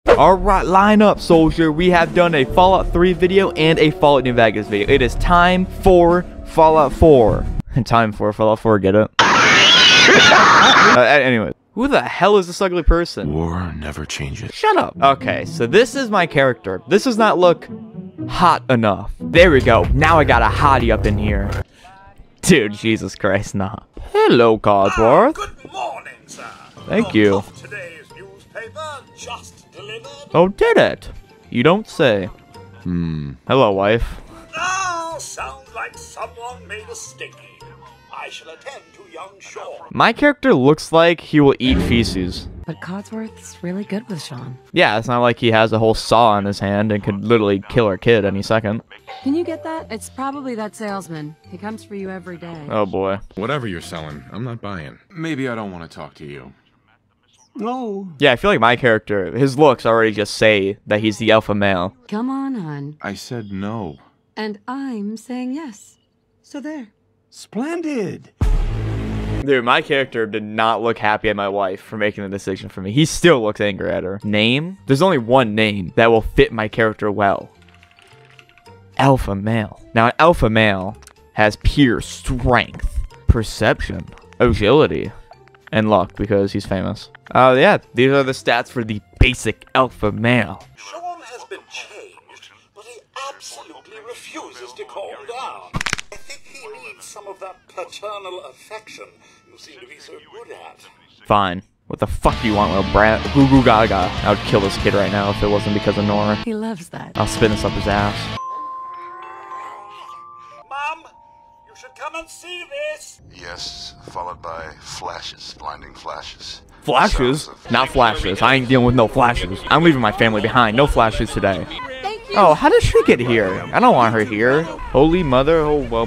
Alright, line up, soldier. We have done a Fallout 3 video and a Fallout New Vegas video. It is time for Fallout 4. Time for Fallout 4, get it? Anyway. Who the hell is this ugly person? War never changes. Shut up. Okay, so this is my character. This does not look hot enough. There we go. Now I got a hottie up in here. Dude, Jesus Christ, nah. Hello, Codsworth. Good morning, sir. Thank you. Today's newspaper just delivered. Oh, did it? You don't say. Hello, wife. Oh, sounds like someone made a stinky. I shall attend to young Sean. My character looks like he will eat feces. But Codsworth's really good with Sean. Yeah, it's not like he has a whole saw in his hand and could literally kill our kid any second. Can you get that? It's probably that salesman. He comes for you every day. Oh boy. Whatever you're selling, I'm not buying. Maybe I don't want to talk to you. No. Yeah, I feel like my character, his looks already just say that he's the alpha male. Come on, hon. I said no. And I'm saying yes. So there. Splendid. Dude, my character did not look happy at my wife for making the decision for me. He still looks angry at her. Name? There's only one name that will fit my character well. Alpha male. Now, an alpha male has pure strength, perception, agility, and luck because he's famous. Yeah, these are the stats for the basic alpha male. Sean has been changed, but he absolutely refuses to calm down. I think he needs some of that paternal affection you seem to be so good at. Fine. What the fuck do you want, little brat? Goo goo gaga. I would kill this kid right now if it wasn't because of Nora. He loves that. I'll spin this up his ass. Mom, you should come and see this. Yes, followed by flashes, blinding flashes. Flashes? Not flashes. I ain't dealing with no flashes. I'm leaving my family behind. No flashes today. Oh, how did she get here? I don't want her here. Holy mother, oh well,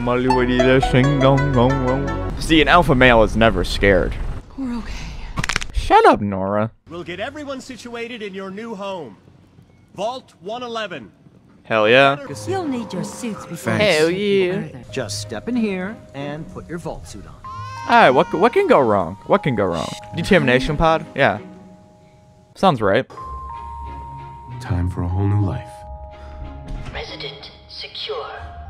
see, an alpha male is never scared. We're okay. Shut up, Nora. We'll get everyone situated in your new home. Vault 111. Hell yeah. You'll need your suits before. Hell yeah. Just step in here and put your vault suit on. Alright, what can go wrong? What can go wrong? Determination pod? Yeah. Sounds right. Time for a whole new life. Resident secure.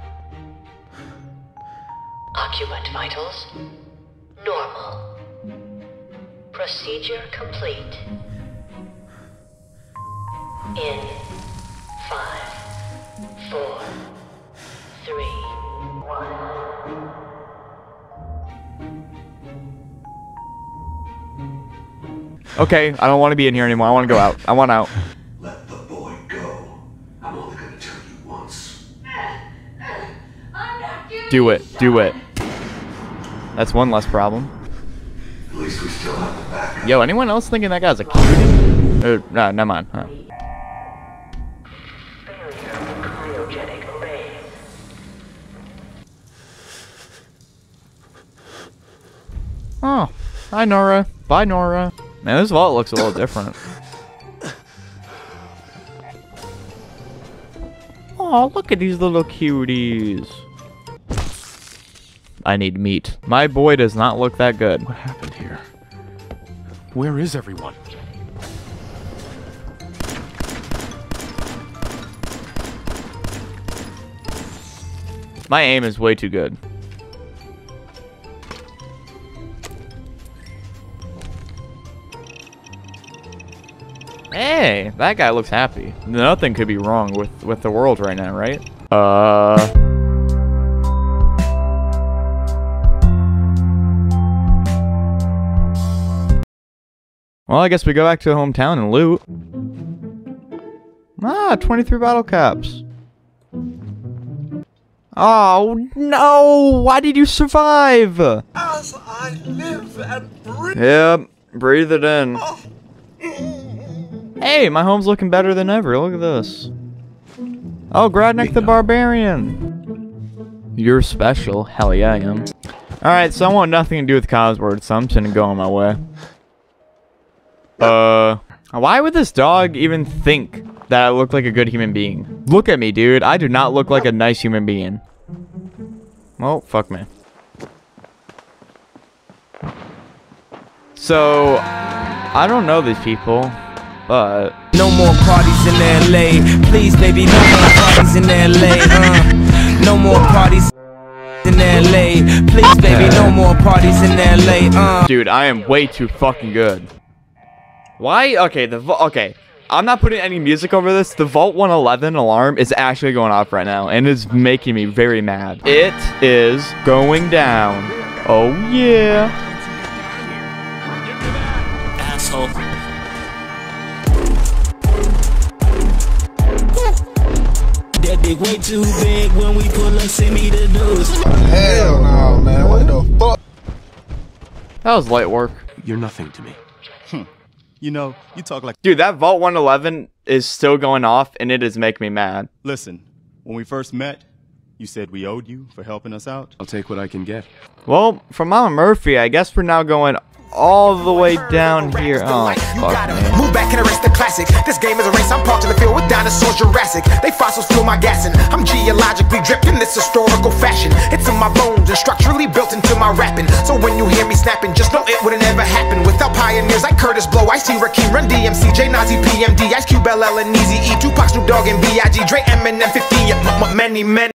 Occupant vitals normal. Procedure complete. In 5, 4, 3, 1. Okay, I don't want to be in here anymore. I want to go out. I want out. Let the boy go. I'm only going to tell you once. Do it. Do it. That's one less problem. At least we still have the back. Yo, anyone else thinking that guy's a cutie? No, never mind. Huh. Cryogenic array. Oh, hi Nora. Bye Nora. Man, this vault looks a little different. Oh, look at these little cuties. I need meat. My boy does not look that good. What happened here? Where is everyone? My aim is way too good. Hey, that guy looks happy. Nothing could be wrong with the world right now, right? Well, I guess we go back to the hometown and loot. Ah, 23 bottle caps. Oh, no! Why did you survive? As I live and breathe. Yep, breathe it in. Hey, my home's looking better than ever. Look at this. Oh, Gradnik the Barbarian. You're special. Hell yeah, I am. Alright, so I want nothing to do with Codsworth, so I'm just gonna go on my way. Why would this dog even think that I look like a good human being? Look at me, dude. I do not look like a nice human being. Well, fuck me. So, I don't know these people. but no more parties in LA. Please, baby, no more parties in LA. No more parties in LA. Please, baby, no more parties in LA. Dude, I am way too fucking good. Why? Okay, okay. I'm not putting any music over this. The Vault 111 alarm is actually going off right now, and it's making me very mad. It is going down. Oh yeah. Asshole. That dick way too big. When we pull up, send me the news. Hell no, man. What the fuck? That was light work. You're nothing to me. You know, you talk like... Dude, that Vault 111 is still going off, and it is making me mad. Listen, when we first met, you said we owed you for helping us out. I'll take what I can get. Well, for Mama Murphy, I guess we're now going all the way down here. Oh, fuck, man. Move back and erase the classic. This game is a race. I'm parked in the field with dinosaurs, Jurassic. They fossils fuel my gassing. I'm geologically dripped in this historical fashion. It's in my bones and structurally built into my rapping. So when you hear me snapping, just know it wouldn't ever happen without pioneers like Curtis Blow, Ice-T, Rakim, Run DMC, J Nazi, PMD, Ice Cube, LL, and Eazy-E, Tupac, Snoop Dogg, and B.I.G., Dre, Eminem, 50, many men.